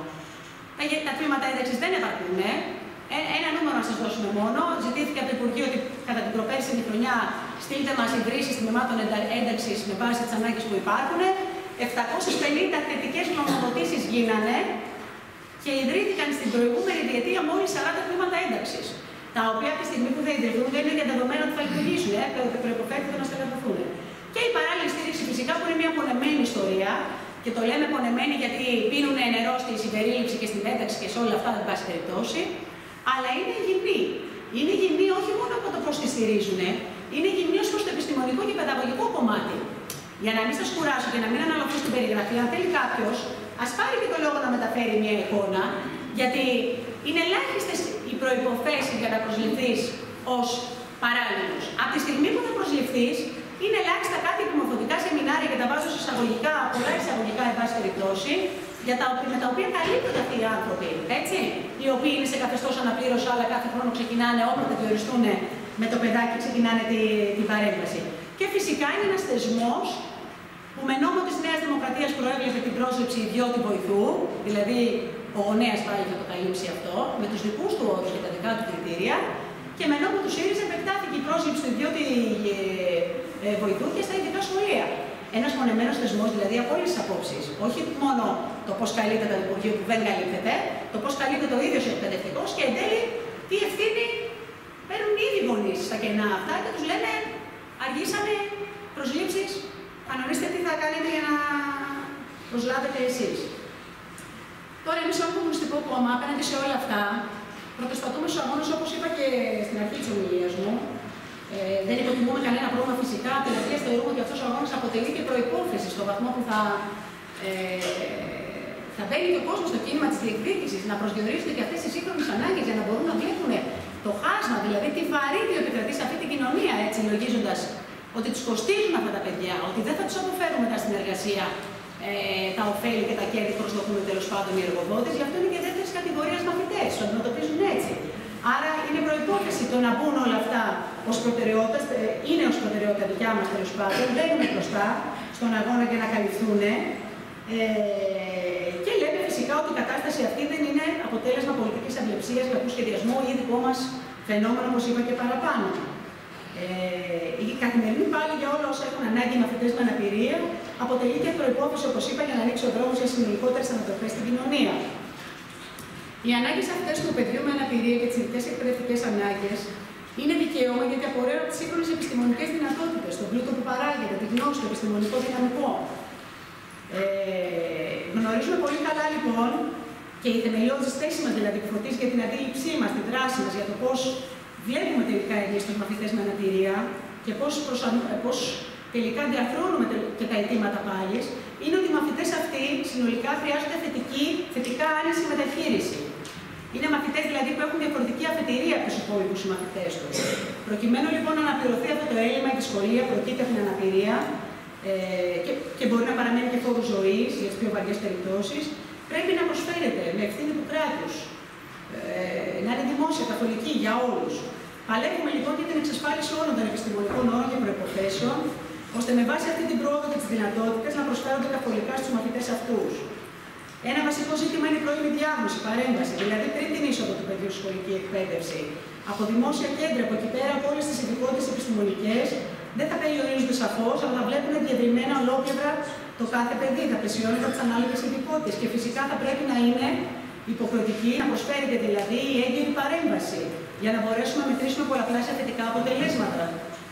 Τα, τα τμήματα ένταξης δεν επαρκούν. Ε. Ένα νούμερο να σας δώσουμε μόνο. Ζητήθηκε από το Υπουργείο ότι κατά την προπέρσινη χρονιά στείλτε μας ιδρύσεις τμήματων ένταξης με βάση τις ανάγκες που υπάρχουν. επτακόσιες πενήντα θετικές γνωμοδοτήσεις γίνανε και ιδρύθηκαν στην προηγούμενη διετία μόλις σαράντα τμήματα ένταξης. Τα οποία από τη στιγμή που θα ιδρυθούν δεν είναι διαδεδομένο ότι θα λειτουργήσουν. Ε. Προϋποθέτει να στελεχωθούν. Και η παράλληλη στήριξη φυσικά που είναι μια πονεμένη ιστορία. Και το λέμε πονεμένη γιατί πίνουν νερό στη συμπερίληψη και στην ένταξη και σε όλα αυτά, δεν πάση περιπτώσει. Αλλά είναι γυμνή. Είναι γυμνή όχι μόνο από το πώς τη στηρίζουν, είναι γυμνή ως προς το επιστημονικό και παιδαγωγικό κομμάτι. Για να μην σας κουράσω και να μην αναλογώ στην περιγραφή, αν θέλει κάποιος, ας πάρει και το λόγο να μεταφέρει μια εικόνα, γιατί είναι ελάχιστες οι προϋποθέσεις για να προσληφθείς ως παράλληλος. Από τη στιγμή που θα προσληφθείς, είναι ελάχιστα κάτι επιμορφωτικά σεμινάρια και τα βάζω σε εισαγωγικά, πολλά εισαγωγικά εν πάση περιπτώσει, για τα, με τα οποία καλύπτονται αυτοί οι άνθρωποι. Έτσι, οι οποίοι είναι σε καθεστώς αναπλήρωση, αλλά κάθε χρόνο ξεκινάνε, όποτε διοριστούν με το παιδάκι, ξεκινάνε τη, την παρέμβαση. Και φυσικά είναι ένας θεσμός που με νόμο της Νέας Δημοκρατίας προέβλεπε την πρόσληψη ιδιώτη βοηθού, δηλαδή ο γονέας πάλι θα το καλύψει αυτό, με τους δικούς του όρους και τα δικά του κριτήρια, και με νόμο του ΣΥΡΙΖΑ επεκτάθηκε η πρόσληψη του ιδιώτη ε, ε, βοηθού και στα ειδικά σχολεία. Ένας μονεμένος θεσμός, δηλαδή από όλες τις απόψεις. Όχι μόνο το πώς καλύπτεται το Υπουργείο που δεν καλύπτεται, το πώς καλύπτεται ο ίδιος ο εκπαιδευτικός και εν τέλει τι ευθύνη παίρνουν ήδη οι γονείς στα κενά αυτά και τους λένε αργήσανε προσλήψεις, κανονίστε τι θα κάνετε για να προσλάβετε εσείς. Τώρα, εμείς ως Κομμουνιστικό Κόμμα, απέναντι σε όλα αυτά, πρωτοστατούμε στους αγώνες, όπως είπα και στην αρχή της ομιλίας μου. Ε, δεν υποτιμούμε κανένα πρόβλημα φυσικά. Τελευταία θεωρούμε ότι αυτός ο αγώνας αποτελεί και προϋπόθεση στον βαθμό που θα, ε, θα μπαίνει και ο κόσμος στο κίνημα της διεκδίκησης, να προσδιορίζονται και αυτές οι σύγχρονες ανάγκες για να μπορούν να βλέπουν το χάσμα, δηλαδή τι βαρύδιο επικρατεί σε αυτή την κοινωνία, έτσι λογίζοντας ότι τους κοστίζουν αυτά τα παιδιά, ότι δεν θα τους αποφέρουν μετά στην εργασία ε, τα ωφέλη και τα κέρδη που προσδοκούν τέλος πάντων οι εργοδότες. Γι' αυτό είναι και δεύτερης κατηγορίας μαθητές, τους αντιμετωπίζουν έτσι. Άρα είναι προϋπόθεση το να μπουν όλα αυτά ως προτεραιότητα, είναι ως προτεραιότητα δικιά μας τέλος πάντων, μπαίνουμε μπροστά στον αγώνα για να καλυφθούν. Ε, και λέμε φυσικά ότι η κατάσταση αυτή δεν είναι αποτέλεσμα πολιτικής αυλεψίας, κακού σχεδιασμού ή δικό μας φαινόμενο, όπως είπα και παραπάνω. Ε, η καθημερινή πάλι για όλα όσα έχουν ανάγκη οι μαθητές με αναπηρία αποτελεί και προϋπόθεση, όπως είπα, για να ανοίξει ο δρόμος για συνολικότερες ανατροφές στην κοινωνία. Οι ανάγκες αυτές του παιδιού με αναπηρία και τις ειδικές εκπαιδευτικές ανάγκες είναι δικαίωμα γιατί απορρέουν από τις σύγχρονες επιστημονικές δυνατότητες, τον πλούτο που παράγεται, τη γνώση, το επιστημονικό δυναμικό. Ε, γνωρίζουμε πολύ καλά λοιπόν και η θεμελιώδης θέση μας, δηλαδή που φωτίζει για την αντίληψή μας, τη δράση μας, για το πώς βλέπουμε τελικά εμείς τους μαθητές με αναπηρία και πώς, προσα... πώς τελικά διαρθρώνουμε και τα αιτήματα πάλι, είναι ότι οι μαθητές αυτοί συνολικά χρειάζονται θετική, θετικά άνεση μεταχείριση. Είναι μαθητές δηλαδή που έχουν διαφορετική αφετηρία από τους υπόλοιπους μαθητές τους. Προκειμένου λοιπόν να αναπληρωθεί αυτό το έλλειμμα, η δυσκολία προκύπτει από την αναπηρία ε, και, και μπορεί να παραμένει και φόρου ζωής για τις πιο βαριές περιπτώσεις, πρέπει να προσφέρεται με ευθύνη του κράτους, ε, να είναι δημόσια, καθολική για όλους. Παλεύουμε λοιπόν για την εξασφάλιση όλων των επιστημονικών όρων και προϋποθέσεων, ώστε με βάση αυτή την πρόοδο και τις δυνατότητες να προσφέρονται καθολικά στους μαθητές αυτούς. Ένα βασικό ζήτημα είναι η πρώιμη διάγνωση. διάγνωση, παρέμβαση, δηλαδή πριν την είσοδο του παιδιού στη σχολική εκπαίδευση, από δημόσια κέντρα, από εκεί πέρα, από όλες τις ειδικότητες επιστημονικές, δεν θα περιορίζονται σαφώς, αλλά θα βλέπουν διευρυμένα ολόκληρα το κάθε παιδί, θα πλαισιώνεται από τις ανάλογες ειδικότητες. Και φυσικά θα πρέπει να είναι υποχρεωτική, να προσφέρεται δηλαδή η έγκαιρη παρέμβαση, για να μπορέσουμε να μετρήσουμε πολλαπλάσια θετικά αποτελέσματα.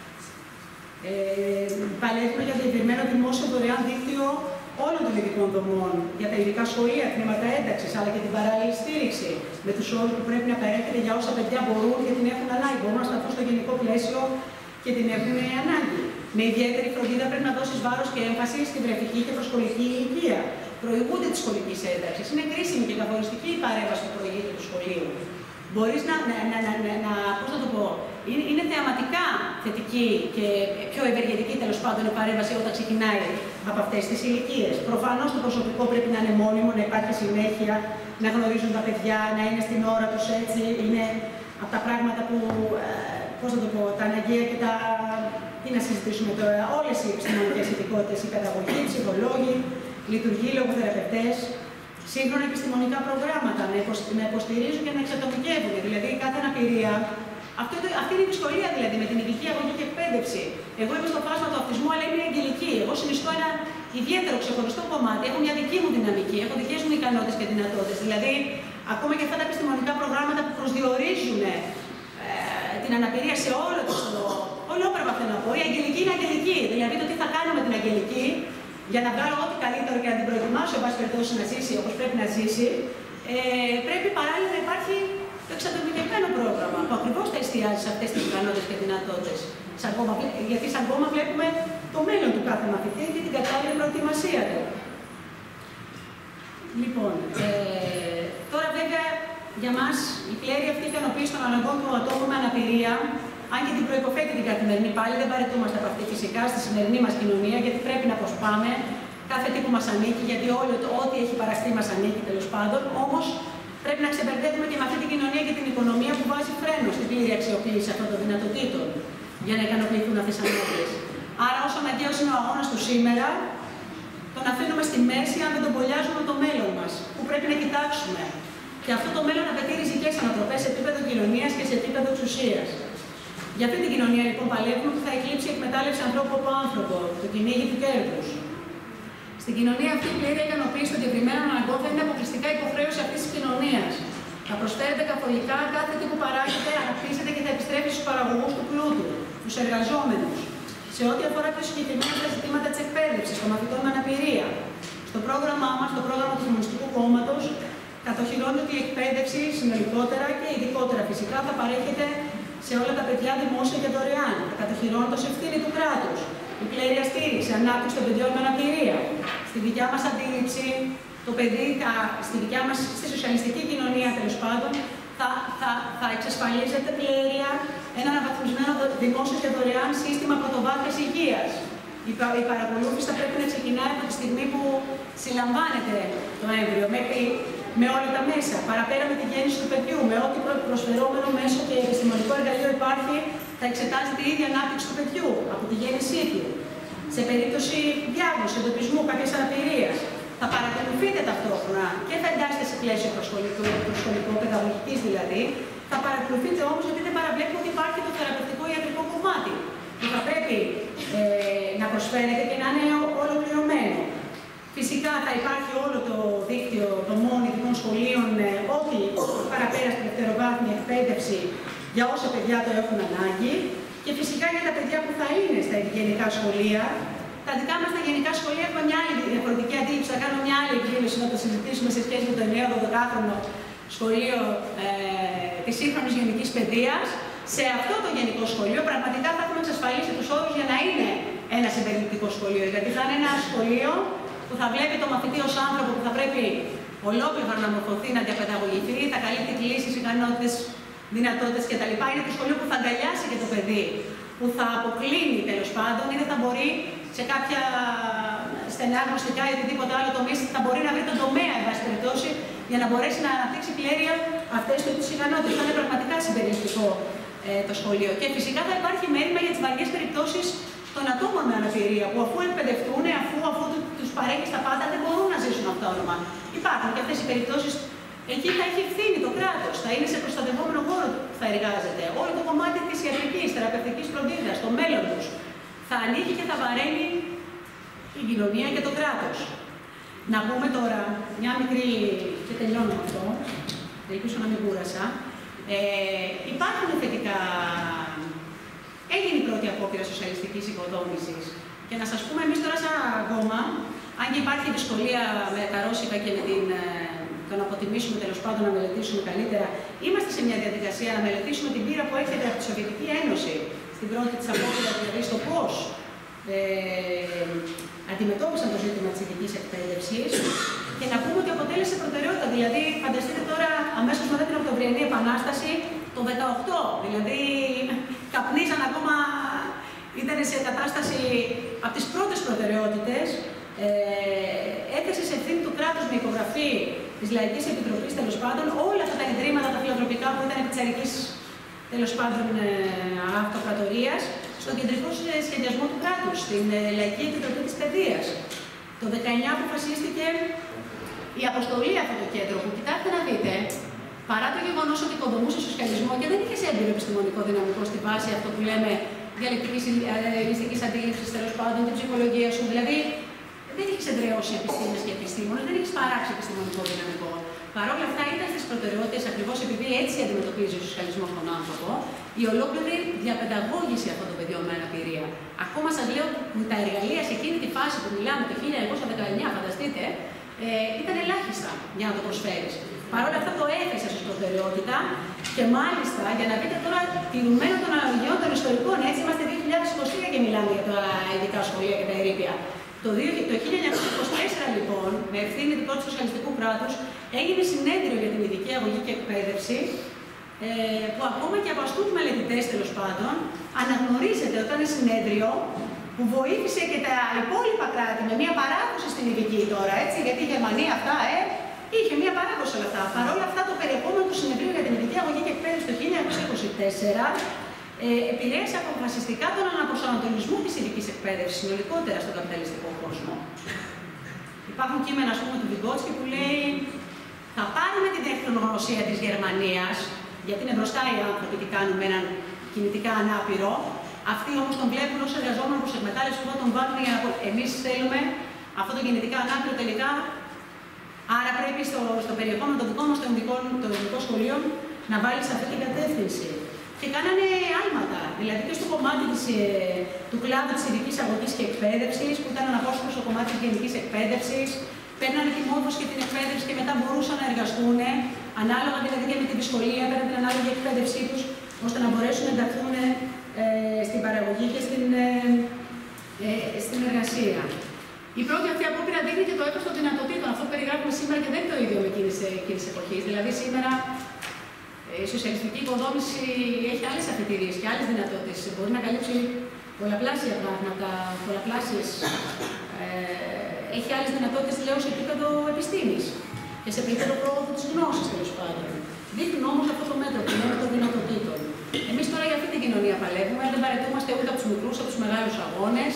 Ε, παλεύουμε για διευρυμένο δημόσιο δωρεάν δίκτυο όλων των ειδικών δομών, για τα ειδικά σχολεία, τμήματα ένταξης, αλλά και την παράλληλη στήριξη, με τους όρους που πρέπει να παρέχεται για όσα παιδιά μπορούν και την έχουν ανάγκη. Μπορούν να σταθούν στο γενικό πλαίσιο και την έχουν ανάγκη. Με ιδιαίτερη φροντίδα πρέπει να δώσει βάρος και έμφαση στην βρεφική και προσχολική ηλικία. Προηγούνται τη σχολική ένταξη. Είναι κρίσιμη και καθοριστική η παρέμβαση που προηγείται του σχολείου. Μπορείς να, να, να, να, να, να πώς να το πω, είναι, είναι θεαματικά θετική και πιο ευεργετική τέλος πάντων η παρέμβαση όταν ξεκινάει από αυτές τις ηλικίες. Προφανώς το προσωπικό πρέπει να είναι μόνιμο, να υπάρχει συνέχεια, να γνωρίζουν τα παιδιά, να είναι στην ώρα τους έτσι. Είναι από τα πράγματα που, ε, πώς να το πω, τα αναγκαία και τα. Τι να συζητήσουμε τώρα, όλες οι επιστημονικές ειδικότητες, οι παιδαγωγοί, οι ψυχολόγοι, λειτουργοί, λογοθεραπευτές. Σύγχρονα επιστημονικά προγράμματα να υποστηρίζουν και να εξατομικεύουν. Δηλαδή, κάθε αναπηρία. Αυτό, αυτή είναι η δυσκολία δηλαδή με την ειδική αγωγή και εκπαίδευση. Εγώ είμαι στο φάσμα του αυτισμού, αλλά είμαι αγγελική. Εγώ συνιστώ ένα ιδιαίτερο ξεχωριστό κομμάτι. Έχω μια δική μου δυναμική, έχω δικές μου ικανότητες και δυνατότητες. Δηλαδή, ακόμα και αυτά τα επιστημονικά προγράμματα που προσδιορίζουν ε, την αναπηρία σε όλο το ολόπρεπα θέλω να πω. Η αγγελική είναι αγγελική. Δηλαδή, το τι θα κάνω με την αγγελική. Για να βγάλω ό,τι καλύτερο και να την προετοιμάσω, εν πάση περιπτώσει, να ζήσει όπως πρέπει να ζήσει, ε, πρέπει παράλληλα να υπάρχει το εξατομικευμένο πρόγραμμα που ακριβώς θα εστιάζει σε αυτές τις ικανότητες και δυνατότητες. Γιατί σαν κόμμα βλέπουμε το μέλλον του κάθε μαθητή και την κατάλληλη προετοιμασία του. Λοιπόν, ε, τώρα βέβαια για μας η πλήρη αυτή ικανοποίηση των αναγκών του ατόμου με αναπηρία. Αν και την προϋποθέτει την καθημερινή πάλι, δεν παραιτούμαστε από αυτή φυσικά στη σημερινή μας κοινωνία, γιατί πρέπει να προσπάμε κάθε τι που μας ανήκει, γιατί όλο το ό,τι έχει παραστεί μας ανήκει τέλος πάντων. Όμως πρέπει να ξεμπερδεύουμε και με αυτή την κοινωνία και την οικονομία που βάζει φρένο στην πλήρη αξιοποίηση αυτών των δυνατοτήτων για να ικανοποιηθούν αυτές τις ανάγκες. Άρα, όσο αναγκαίος είναι ο αγώνας του σήμερα, τον αφήνουμε στη μέση αν δεν τον μπολιάζουμε το μέλλον μας, που πρέπει να κοιτάξουμε. Και αυτό το μέλλον απαιτεί ριζικές ανατροπές σε επίπεδο κοινωνίας και σε επίπεδο εξουσίας. Για αυτή την κοινωνία λοιπόν παλεύουμε που θα εκλείψει η εκμετάλλευση ανθρώπου από άνθρωπο, το κυνήγι του κέρδους. Στην κοινωνία αυτή η πλήρη ικανοποίηση των διευρυμένων αναγκών θα είναι αποκλειστικά υποχρέωση αυτή τη κοινωνία. Θα προσφέρεται καθολικά κάθε τι που παράγεται, αναπτύσσεται και θα επιστρέφει στους παραγωγούς του πλούτου, τους εργαζόμενους. Σε ό,τι αφορά πιο συγκεκριμένα τα ζητήματα της εκπαίδευσης των μαθητών με αναπηρία. Στο πρόγραμμά μας, το πρόγραμμα του Κομμουνιστικού Κόμματος, κατοχυρώνει ότι η εκπαίδευση συνολικότερα και ειδικότερα φυσικά θα παρέχεται σε όλα τα παιδιά δημόσια και δωρεάν. Θα κατοχυρώνεται ως ευθύνη του κράτους. Η πλήρη στήριξη, ανάπτυξη των παιδιών με αναπηρία. Στη δικιά μας αντίληψη, το παιδί, θα, στη δικιά μας, στη σοσιαλιστική κοινωνία τέλος πάντων, θα, θα, θα εξασφαλίζεται πλήρια ένα αναβαθμισμένο δημόσιο και δωρεάν σύστημα πρωτοβάθμιας υγείας. Η, πα, η παρακολούθηση θα πρέπει να ξεκινάει από τη στιγμή που συλλαμβάνεται το έμβριο, μέχρι με όλα τα μέσα, παραπέρα με τη γέννηση του παιδιού, με ό,τι προσφερόμενο μέσο και επιστημονικό εργαλείο υπάρχει, θα εξετάζεται η ίδια ανάπτυξη του παιδιού από τη γέννησή του. Σε περίπτωση διάγνωσης, εντοπισμού κάποιας αναπηρίας, θα παρακολουθείτε ταυτόχρονα και θα εντάσσετε σε πλαίσιο προσχολικό, προσχολικό παιδαγωγικής δηλαδή, θα παρακολουθείτε όμως γιατί δεν παραβλέπουμε ότι υπάρχει το θεραπευτικό ιατρικό κομμάτι, που θα πρέπει ε, να προσφέρεται και να είναι ολοκληρωμένο. Φυσικά θα υπάρχει όλο το δίκτυο δομών ειδικών σχολείων, ό,τι παραπέρα στη δευτεροβάθμια εκπαίδευση για όσα παιδιά το έχουν ανάγκη. Και φυσικά για τα παιδιά που θα είναι στα γενικά σχολεία. Τα δικά μας τα γενικά σχολεία έχουμε μια άλλη διαφορετική αντίληψη. Θα κάνω μια άλλη εκδήλωση να το συζητήσουμε σε σχέση με το εννέα δωδεκάχρονο σχολείο ε, της σύγχρονης γενικής παιδείας. Σε αυτό το γενικό σχολείο πραγματικά θα έχουμε εξασφαλίσει τους όρους για να είναι ένα συμπεριληπτικό σχολείο. Γιατί θα είναι ένα σχολείο που θα βλέπει το μαθητή ως άνθρωπο που θα πρέπει ολόκληρο να μορφωθεί, να διαπαιδαγωγηθεί, θα καλύπτει κλήσεις, ικανότητες, δυνατότητες κτλ. Είναι το σχολείο που θα αγκαλιάσει και το παιδί, που θα αποκλίνει τέλος πάντων ή δεν θα μπορεί σε κάποια στενά γνωστικά ή οτιδήποτε άλλο τομείς, θα μπορεί να βρει τον τομέα, εν πάση περιπτώσει, για να μπορέσει να αναπτύξει πλήρεια αυτές τις ικανότητες. Θα είναι πραγματικά συμπεριληπτικό ε, το σχολείο. Και φυσικά θα υπάρχει μέρημα για τις βαριές περιπτώσεις των ατόμων με αναπηρία, που αφού εκπαιδευτούν, αφού, αφού τους παρέχει τα πάντα, δεν μπορούν να ζήσουν αυτόνομα. Υπάρχουν και αυτές οι περιπτώσεις εκεί θα έχει ευθύνη το κράτος, θα είναι σε προστατευόμενο χώρο που θα εργάζεται. Όλο το κομμάτι της ιατρικής, θεραπευτικής φροντίδας, το μέλλον τους, θα ανοίγει και θα βαραίνει η κοινωνία και το κράτος. Να πούμε τώρα μια μικρή, και τελειώνω αυτό, ελπίζω να μην κούρασα. Ε, υπάρχουν θετικά. Έγινε η πρώτη απόπειρα σοσιαλιστικής οικοδόμησης. Και να σας πούμε, εμείς τώρα σαν κόμμα, αν και υπάρχει δυσκολία με τα ρώσικα και με την, το να αποτιμήσουμε, τέλος πάντων να μελετήσουμε καλύτερα, είμαστε σε μια διαδικασία να μελετήσουμε την πείρα που έρχεται από τη Σοβιετική Ένωση στην πρώτη της απόπειρα, δηλαδή στο πώς ε, αντιμετώπισαν το ζήτημα της ειδικής εκπαίδευσης και να πούμε ότι αποτέλεσε προτεραιότητα. Δηλαδή, φανταστείτε τώρα αμέσως μετά την Οκτωβριανή Επανάσταση, το δεκαοκτώ, δηλαδή καπνίζαν ακόμα, ήταν σε κατάσταση από τις πρώτες προτεραιότητες, ε, έθεσε σε ευθύνη του κράτους με υπογραφή της Λαϊκής Επιτροπής, τέλος πάντων, όλα αυτά τα ιδρύματα, τα φιλανθρωπικά που ήταν επί της αρικής, τέλος πάντων, ε, αυτοκρατορίας, στον κεντρικό σχεδιασμό του κράτους, στην ε, Λαϊκή Επιτροπή της Παιδείας. Το δεκαεννιά αποφασίστηκε η αποστολή αυτό το κέντρο, που κοιτάξτε να δείτε, παρά το γεγονός ότι οικοδομούσε σοσιαλισμό και δεν είχε σε έμπειρο επιστημονικό δυναμικό στη βάση αυτό που λέμε διαλεκτικής ληστικής αντίληψης, τέλος πάντων, την ψυχολογία σου, δηλαδή δεν είχε εδραιώσει επιστήμες και επιστήμονες, δεν είχε παράξει επιστημονικό δυναμικό. Παρ' όλα αυτά ήταν στις προτεραιότητες, ακριβώς επειδή έτσι αντιμετωπίζει ο σοσιαλισμός τον άνθρωπο, η ολόκληρη διαπαιδαγώγηση αυτών των παιδιών με αναπηρία. Ακόμα σας λέω ότι τα εργαλεία σε εκείνη τη φάση που μιλάμε το χίλια εννιακόσια δεκαεννιά, φανταστείτε, ε, ήταν ελάχιστα για να το προσφέρεις. Παρ' όλα αυτά το έθεσε ως προτεραιότητα και μάλιστα για να δείτε τώρα τηρουμένο των αναλογιών των ιστορικών, έτσι είμαστε δύο χιλιάδες είκοσι τρία και μιλάμε για τα ειδικά σχολεία και τα ερείπια. Το, το χίλια εννιακόσια είκοσι τέσσερα λοιπόν, με ευθύνη του πρώτου σοσιαλιστικού κράτους, έγινε συνέδριο για την ειδική αγωγή και εκπαίδευση, ε, που ακόμα και από αστούς μελετητές τέλος πάντων, αναγνωρίζεται όταν είναι συνέδριο που βοήθησε και τα υπόλοιπα κράτη με μια παράδοση στην ειδική τώρα, έτσι, γιατί η Γερμανία αυτά, ε, είχε μια παράδοση όλα αυτά. Παρ' όλα αυτά, το περιεχόμενο του συνεδρίου για την ειδική αγωγή και εκπαίδευση το χίλια εννιακόσια είκοσι τέσσερα ε, επηρέασε αποφασιστικά τον αναπροσανατολισμό της ειδικής εκπαίδευσης συνολικότερα στον καπιταλιστικό κόσμο. Υπάρχουν κείμενα, ας πούμε, του Βιγκότσκι που λέει θα πάρουμε την τεχνογνωσία της Γερμανίας, γιατί είναι μπροστά οι άνθρωποι τι κάνουν με έναν κινητικά ανάπηρο. Αυτοί όμως τον βλέπουν ως εργαζόμενο προς εκμετάλλευση που θα τον βάλουν για να πω. Εμείς θέλουμε αυτό το κινητικά ανάπηρο τελικά. Άρα πρέπει στο, στο περιεχόμενο των δικών μας των ελληνικών σχολείων να βάλει σε αυτή την κατεύθυνση. Και κάνανε άλματα. Δηλαδή και στο κομμάτι της, ε, του κλάδου της ειδικής αγωγής και εκπαίδευσης, που ήταν αναπόσπαστο στο κομμάτι της γενικής εκπαίδευσης, παίρνανε τη μόρφωση και την εκπαίδευση και μετά μπορούσαν να εργαστούν, ανάλογα δηλαδή και με τη δυσκολία, παίρνανε την ανάλογη εκπαίδευσή τους, ώστε να μπορέσουν να ενταχθούν ε, στην παραγωγή και στην, ε, ε, στην εργασία. Η πρώτη αυτή απόπειρα δείχνει και το έτος των δυνατοτήτων. Αυτό που περιγράφουμε σήμερα και δεν είναι το ίδιο με εκείνης εποχής. Δηλαδή, σήμερα η σοσιαλιστική οικοδόμηση έχει άλλες αφετηρίες και άλλες δυνατότητες. Μπορεί να καλύψει πολλαπλάσια πράγματα, πολλαπλάσιες. Ε, έχει άλλες δυνατότητες, λέω, σε επίπεδο επιστήμης και σε επίπεδο πρόοδου της γνώσης, τέλος πάντων. Δείχνουν όμως αυτό το μέτρο που είναι των δυνατοτήτων. Εμείς τώρα για αυτή την κοινωνία παλεύουμε, δεν παρετούμαστε ούτε από τους μικρούς, από τους μεγάλους αγώνες.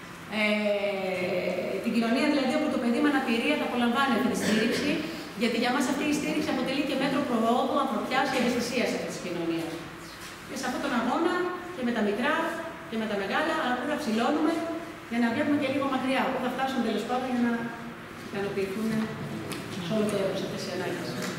Ε, την κοινωνία δηλαδή όπου το παιδί με αναπηρία θα απολαμβάνει αυτή τη στήριξη, γιατί για μας αυτή η στήριξη αποτελεί και μέτρο προόδου, ανθρωπιάς και ευαισθησίας αυτής της κοινωνίας. Και σε αυτόν τον αγώνα και με τα μικρά και με τα μεγάλα, αλλά πρέπει να ψηλώνουμε για να βλέπουμε και λίγο μακριά, που θα φτάσουν τέλος πάντων για να ικανοποιηθούν σε όλο το έργο αυτές οι ανάγκες.